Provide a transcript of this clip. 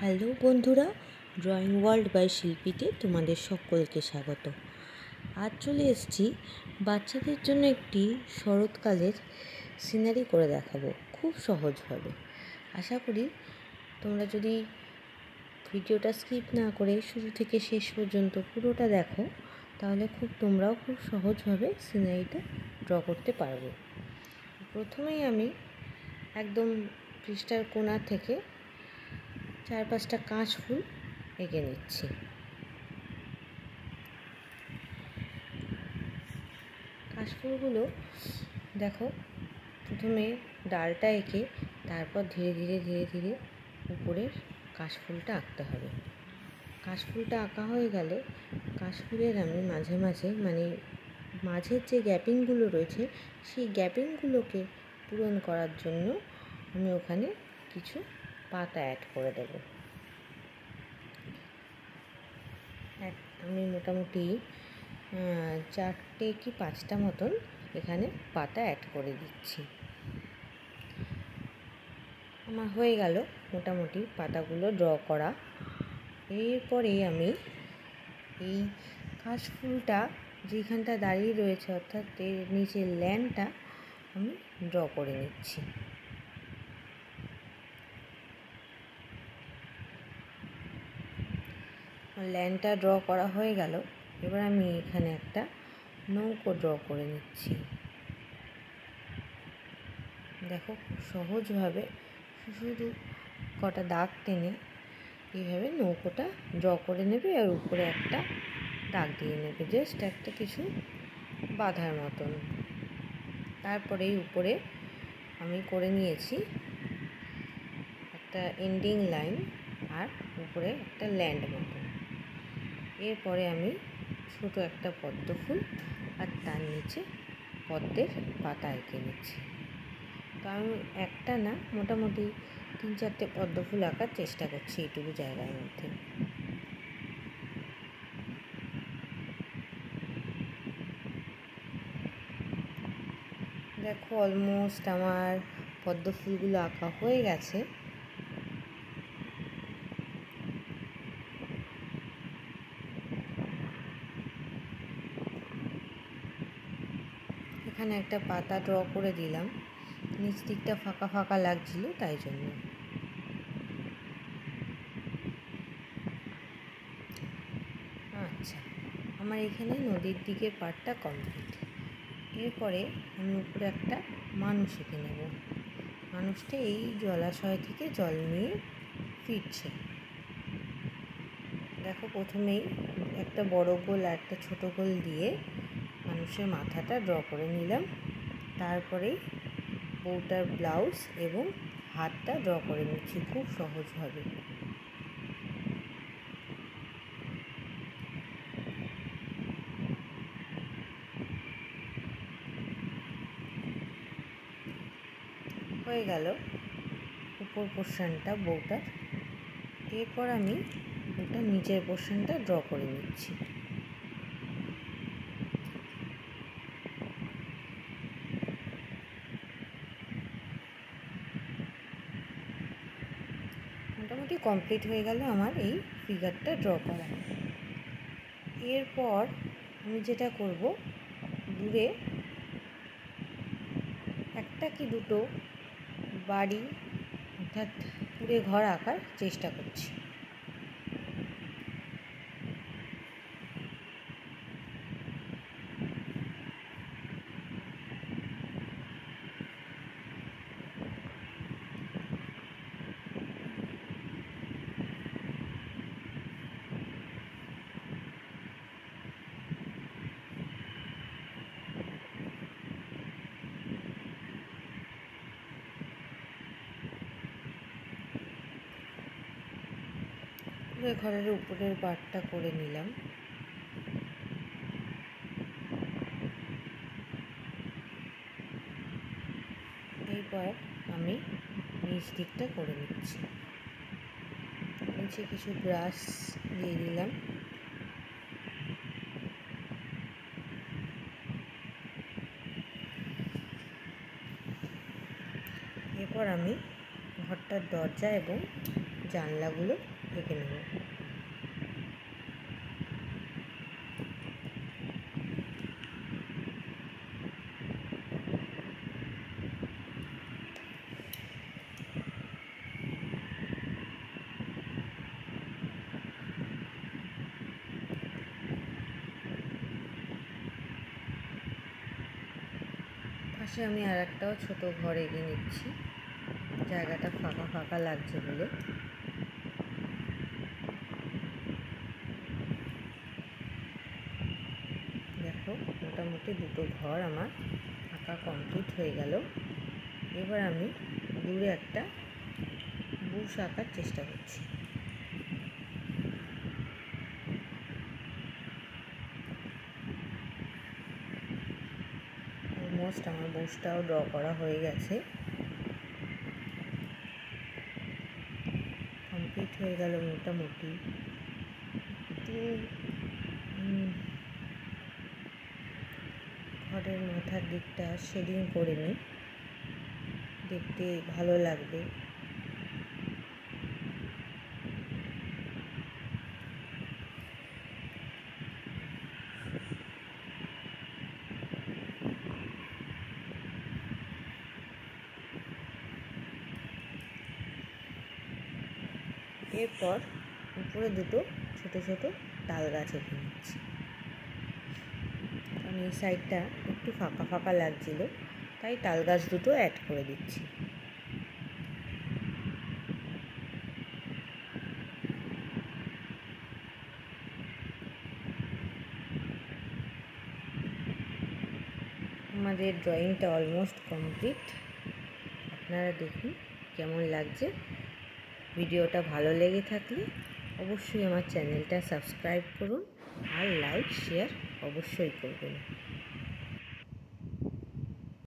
Hello বন্ধুরা, drawing world by শিল্পীতে তোমাদের সকলকে স্বাগত। আজ চলে এসেছি বাচ্চাদের জন্য একটি শরৎকালের সিনারি করে দেখাবো খুব সহজভাবে। আশা করি তোমরা যদি ভিডিওটা স্কিপ না করে শুরু থেকে শেষ পর্যন্ত পুরোটা দেখো, তাহলে তোমরাও খুব সহজভাবে সিনারিটা ড্র করতে পারবে। প্রথমেই আমি একদম পৃষ্ঠার কোণা থেকে 4-5টা কাশফুল এঁকে নিচ্ছি। কাশফুলগুলো দেখো, প্রথমে ডালটা এঁকে তারপর ধীরে ধীরে উপরের কাশফুলটা আঁকতে হবে। কাশফুলটা আঁকা হয়ে গেলে কাশফুলের আমি মাঝে মাঝের যে গ্যাপিংগুলো রয়েছে সেই গ্যাপিংগুলোকে পূরণ করার জন্য আমি ওখানে কিছু পাতা অ্যাড করে দেব। আমি মোটামুটি 4টে কি 5টা মতন এখানে পাতা অ্যাড করে দিচ্ছি। আমার হয়ে গেল মোটামুটি পাতাগুলো ড্র করা। এরপরে আমি এই কাশফুলটা যেখানটা দাঁড়িয়ে রয়েছে, অর্থাৎ এর নিচের ল্যান্ডটা আমি ড্র করে নিচ্ছি। ল্যান্ডটা ড্র করা হয়ে গেল। এবার আমি এখানে একটা নৌকো ড্র করে নিচ্ছি। দেখো, সহজভাবে শুধু কটা দাগ টেনে এইভাবে নৌকোটা ড্র করে নেবে আর উপরে একটা দাগ দিয়ে নেবে, জাস্ট একটা কিছু বাঁধার মতন। তারপরে উপরে আমি করে নিয়েছি একটা এন্ডিং লাইন আর উপরে একটা ল্যান্ড মতন। এরপরে আমি ছোট একটা পদ্ম ফুল আর তার নিচে পদ্মের পাতা এঁকে নিচ্ছি। তো আমি একটা না, মোটামুটি 3-4টে পদ্ম ফুল আঁকার চেষ্টা করছি এইটুকু জায়গার মধ্যে। দেখো, অলমোস্ট আমার পদ্ম ফুলগুলো আঁকা হয়ে গেছে। এখানে একটা পাতা ড্র করে দিলাম, নিচ দিকটা ফাঁকা ফাঁকা লাগছিল তাই জন্য। আচ্ছা, আমার এখানে নদীর দিকের পার্টটা কমপ্লিট। এরপরে আমি উপরে একটা মানুষ এঁকে নেব। মানুষটা এই জলাশয় থেকে জল নিয়ে ফিরছে। দেখো, প্রথমেই একটা বড় গোল আর একটা ছোট গোল দিয়ে মানুষের মাথাটা ড্র করে নিলাম। তারপরেই বউটার ব্লাউজ এবং হাতটা ড্র করে নিচ্ছি খুব সহজভাবে। হয়ে গেল উপর পোর্শনটা বউটার। এরপর আমি বউটার নিচের পোর্শনটা ড্র করে নিচ্ছি। মোটামুটি কমপ্লিট হয়ে গেল আমার এই ফিগারটা ড্র করা। এরপর আমি যেটা করব, দূরে একটা কি দুটো বাড়ি অর্থাৎ কুঁড়ে ঘর আঁকার চেষ্টা করছি। ঘরের উপরের পার্টটা করে নিলাম। এরপর আমি নিচ দিকটা করে নিচ্ছি। নিচে কিছু ব্রাশ দিয়ে দিলাম। এরপর আমি ঘরটার দরজা এবং জানলাগুলো এঁকে নেব। পাশে আমি আর একটাও ছোটো ঘর এগিয়ে নিচ্ছি, জায়গাটা ফাঁকা ফাঁকা লাগছে বলে। দেখো, মোটামুটি দুটো ঘর আমার আঁকা কমপ্লিট হয়ে গেল। এবার আমি দূরে একটা বুশ আঁকার চেষ্টা করছি। অলমোস্ট আমার বুশটাও ড্র করা হয়ে গেছে, কমপ্লিট হয়ে গেল মোটামুটি। ঘরের মাথার দিকটা শেডিং করে নিই, দেখতে ভালো লাগবে। এরপর উপরে দুটো ছোট ছোট তাল গাছ এঁকে নিচ্ছি, কারণ এই সাইডটা একটু ফাঁকা ফাঁকা লাগছিল, তাই তাল গাছ দুটো অ্যাড করে দিচ্ছি। আমাদের ড্রয়িংটা অলমোস্ট কমপ্লিট। আপনারা দেখুন কেমন লাগছে। ভিডিওটা ভালো লেগে থাকলে অবশ্যই আমার চ্যানেলটা সাবস্ক্রাইব করুন আর লাইক শেয়ার অবশ্যই করবেন।